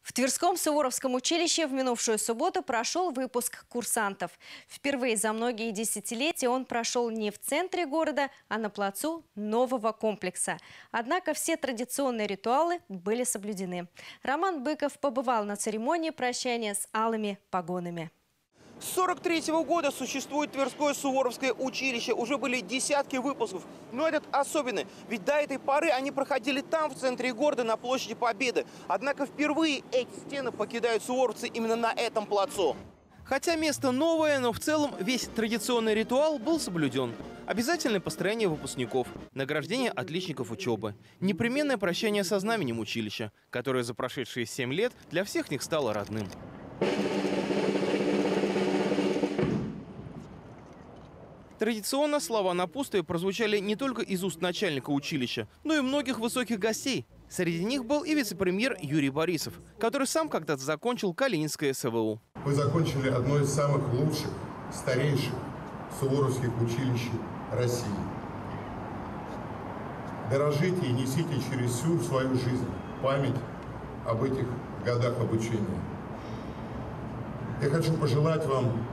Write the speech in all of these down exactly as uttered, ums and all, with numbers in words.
В Тверском Суворовском училище в минувшую субботу прошел выпуск курсантов. Впервые за многие десятилетия он прошел не в центре города, а на плацу нового комплекса. Однако все традиционные ритуалы были соблюдены. Роман Быков побывал на церемонии прощания с алыми погонами. С сорок третьего года существует Тверское Суворовское училище. Уже были десятки выпусков. Но этот особенный. Ведь до этой поры они проходили там, в центре города, на площади Победы. Однако впервые эти стены покидают суворовцы именно на этом плацу. Хотя место новое, но в целом весь традиционный ритуал был соблюден. Обязательное построение выпускников, награждение отличников учебы, непременное прощание со знаменем училища, которое за прошедшие семь лет для всех них стало родным. Традиционно слова напутствия прозвучали не только из уст начальника училища, но и многих высоких гостей. Среди них был и вице-премьер Юрий Борисов, который сам когда-то закончил Калининское СВУ. Вы закончили одно из самых лучших, старейших суворовских училищ России. Дорожите и несите через всю свою жизнь память об этих годах обучения. Я хочу пожелать вам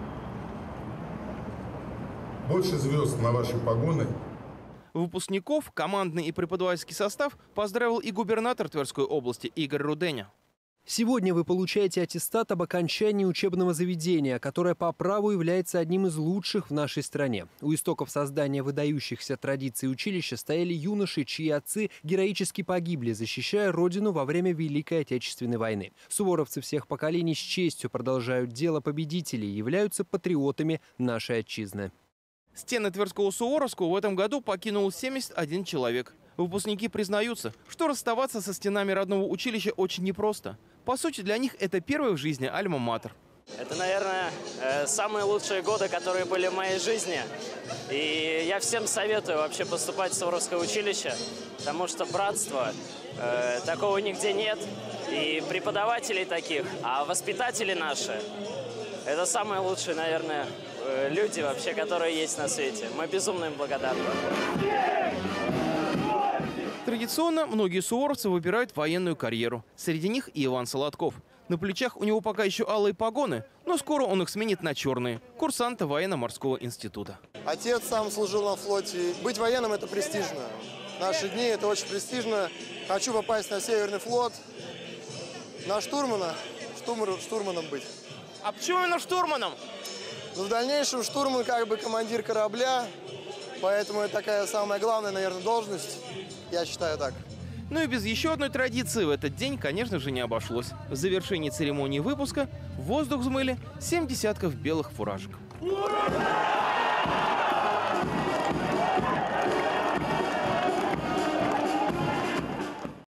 больше звезд на ваши погоны. Выпускников, командный и преподавательский состав поздравил и губернатор Тверской области Игорь Руденя. Сегодня вы получаете аттестат об окончании учебного заведения, которое по праву является одним из лучших в нашей стране. У истоков создания выдающихся традиций училища стояли юноши, чьи отцы героически погибли, защищая родину во время Великой Отечественной войны. Суворовцы всех поколений с честью продолжают дело победителей и являются патриотами нашей отчизны. Стены Тверского Суворовского в этом году покинул семьдесят один человек. Выпускники признаются, что расставаться со стенами родного училища очень непросто. По сути, для них это первый в жизни альма-матер. Это, наверное, самые лучшие годы, которые были в моей жизни. И я всем советую вообще поступать в Суворовское училище, потому что братство, э, такого нигде нет. И преподавателей таких, а воспитатели наши – это самые лучшие, наверное, люди вообще, которые есть на свете. Мы безумно им благодарны. Традиционно многие суворовцы выбирают военную карьеру. Среди них и Иван Солодков. На плечах у него пока еще алые погоны, но скоро он их сменит на черные. Курсанта военно-морского института. Отец сам служил на флоте. Быть военным – это престижно. В наши дни это очень престижно. Хочу попасть на Северный флот, на штурмана, штурман, штурманом быть. А почему именно штурманом? Но в дальнейшем штурман как бы командир корабля, поэтому это такая самая главная, наверное, должность, я считаю так. Ну и без еще одной традиции в этот день, конечно же, не обошлось. В завершении церемонии выпуска в воздух взмыли семь десятков белых фуражек. Ура!